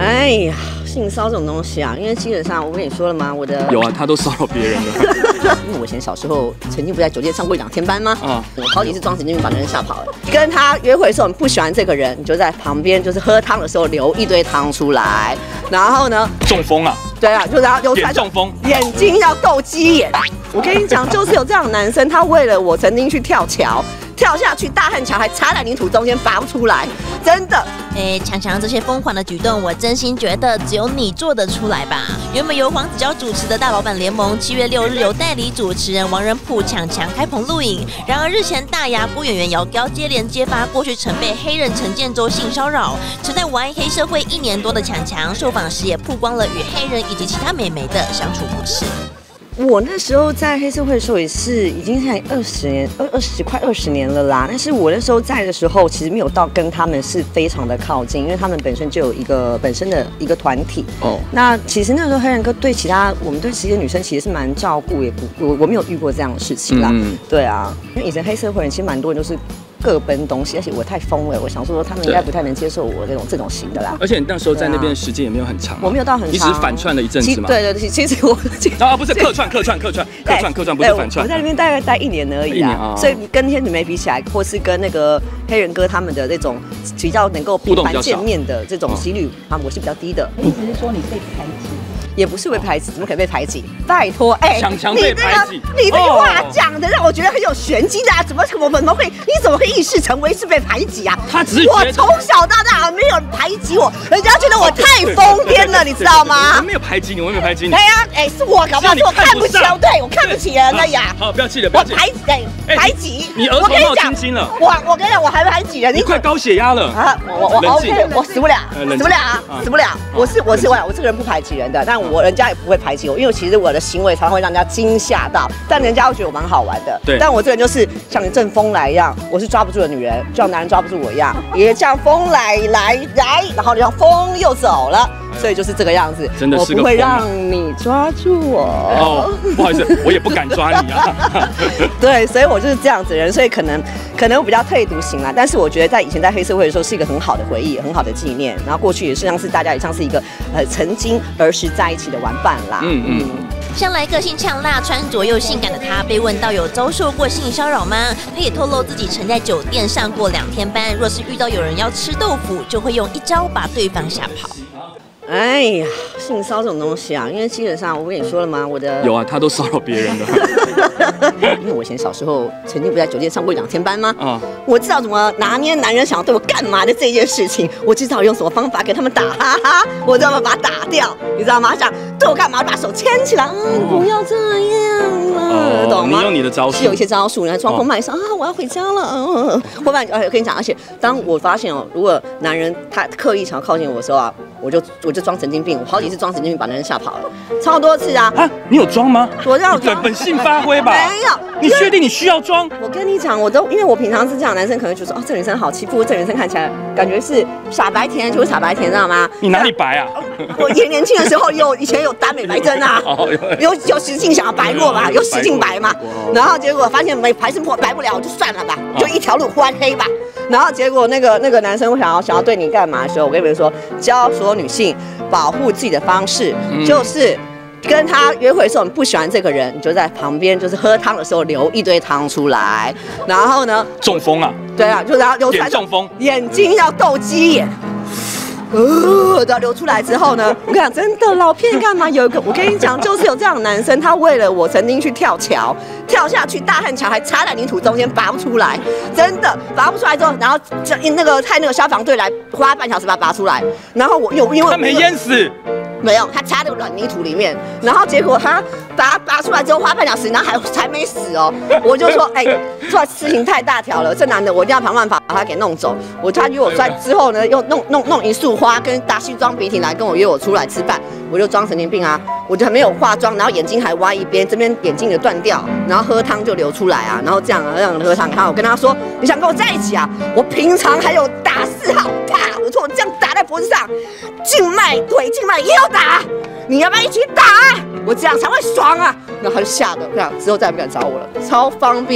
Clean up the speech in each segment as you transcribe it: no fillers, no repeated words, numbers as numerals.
哎呀，性骚这种东西啊，因为基本上我跟你说了吗？我的有啊，他都骚扰别人了。 因为我以前小时候曾经不在酒店上过2天班吗？ 啊， 我好几次装神经病把人吓跑了。跟他约会的时候，你不喜欢这个人，你就在旁边，就是喝汤的时候流一堆汤出来，然后呢， 中风啊！ 对啊，就然后流出来眼中风， 眼睛要斗鸡眼。我跟你讲，就是有这样的男生，他为了我曾经去跳桥，跳下去大汉桥还插在泥土中间拔不出来，真的。 强强这些疯狂的举动，我真心觉得只有你做得出来吧。原本由黄子佼主持的大老板联盟，7月6日由代理主持人王仁甫强强开棚录影。然而日前大牙郭演员姚彪接连揭发过去曾被黑人陈建州性骚扰，曾在玩黑社会1年多的强强受访时也曝光了与黑人以及其他美眉的相处模式。 我那时候在黑社会的时候也是已经才快20年了啦。但是我那时候在的时候，其实没有到跟他们是非常的靠近，因为他们本身就有一个本身的一个团体。哦，那其实那时候黑人哥对我们对其他女生其实是蛮照顾，我没有遇过这样的事情啦。对啊，因为以前黑社会人其实蛮多人都是各奔东西，而且我太疯了，我想说他们应该不太能接受我这种型的啦。 而且你那时候在那边的时间也没有很长， 我没有到很长， 你只是反串了一阵子嘛。 对，其实我不是客串，不是反串。 我在那边大概待1年而已啊，所以跟天女妹比起来，或是跟那个黑人哥他们的那种比较能够频繁见面的这种几率啊，我是比较低的。 你只是说你被排挤？ 也不是被排挤，怎么可以被排挤？拜托， 强被排挤， 你这句话讲的让我觉得很有玄机的啊！怎么会？你怎么可以意识成为是被排挤啊？ 他只是我从小到大没有人排挤我，人家觉得我太疯癫了，你知道吗？ 我没有排挤你，我没有排挤你。 对呀，是我搞不好是我看不起，对我看不起人了呀。 好，不要气了， 我排挤， 你额头冒青筋了。 我跟你讲，我还排挤人， 你快高血压了啊！ 我 OK， 我死不了。我这个人不排挤人的，但人家也不会排挤我，因为其实我的行为常常会让人家惊吓到，但人家会觉得我蛮好玩的。对，但我这个人就是像你阵风来一样，我是抓不住的女人，就像男人抓不住我一样，也像风来，然后就像风又走了，所以就是这个样子。 真的是个我不会让你抓住我。 哦，不好意思，我也不敢抓你啊。 对，所以我就是这样子的人，所以可能我比较特立独行啦。但是我觉得在以前在黑社会的时候是一个很好的回忆，很好的纪念。然后过去也是像是大家也像是一个曾经儿时在一起的玩伴啦。 向来个性呛辣、穿着又性感的他，被问到有遭受过性骚扰吗？他也透露自己曾在酒店上过2天班，若是遇到有人要吃豆腐，就会用一招把对方吓跑。 哎呀，性骚这种东西啊，因为基本上我跟你说了吗？ 有啊，他都骚扰别人了。 因为我以前小时候曾经不在酒店上过2天班吗？我知道怎么拿捏男人想要对我干嘛的这件事情，我知道用什么方法给他们打，哈哈，我知道把他打掉，你知道吗？想对我干嘛？把手牵起来，不要这样了，懂吗？ 你用你的招数， 是有一些招数，然后装疯卖傻啊，我要回家了，后半我跟你讲，而且当我发现如果男人他刻意想要靠近我的时候啊，我就装神经病，我好几次装神经病把男人吓跑了，超多次啊！ 你有装吗？ 我要本性发挥吧。 没有， 你确定你需要装？ 我跟你讲，因为我平常是这样，男生可能觉得说，这女生好欺负，这女生看起来感觉是傻白甜，就是傻白甜，知道吗？ 你哪里白啊？ 我年轻的时候以前有打美白针啊，有使劲想要白过吧，有使劲白嘛，然后结果发现还是白不了，就算了吧，就一条路换黑吧。然后结果那个男生想要对你干嘛的时候，我跟你们说，教所有女性保护自己的方式，就是跟他约会的时候，你不喜欢这个人，你就在旁边，就是喝汤的时候流一堆汤出来，然后呢， 中风啊？ 对啊，就然后流出来中风， 眼睛要斗鸡眼。都要流出来之后呢，我跟你讲，真的老骗干嘛？我跟你讲，就是有这样的男生，他为了我曾经去跳桥，跳下去大汉桥还插在泥土中间拔不出来，真的拔不出来之后，然后派那个消防队来花半小时把他拔出来，然后因为他没淹死。 没有，他插在软泥土里面，然后结果他把它拔出来之后花半小时，然后还没死哦。我就说，这事情太大条了，这男的我一定要想办法把他给弄走。他约我出来之后呢，又弄一束花跟大西装笔挺来跟我约我出来吃饭，我就装神经病啊，我就还没有化妆，然后眼睛还歪一边，这边眼睛也断掉，然后喝汤就流出来啊，然后这样喝汤。然后我跟他说，你想跟我在一起啊？我平常还有打4号，啪，我说我这样打在脖子上，静脉也有打，你要不要一起打？我这样才会爽啊！然后他就吓得，之后再也不敢找我了，超方便，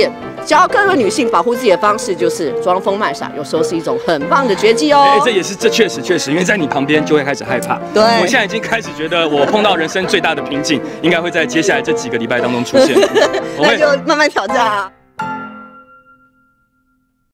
教各位女性保护自己的方式就是装疯卖傻，有时候是一种很棒的绝技哦。 这确实，因为在你旁边就会开始害怕。 对， 我现在已经开始觉得我碰到人生最大的瓶颈，应该会在接下来这几个礼拜当中出现。 那就慢慢挑战啊。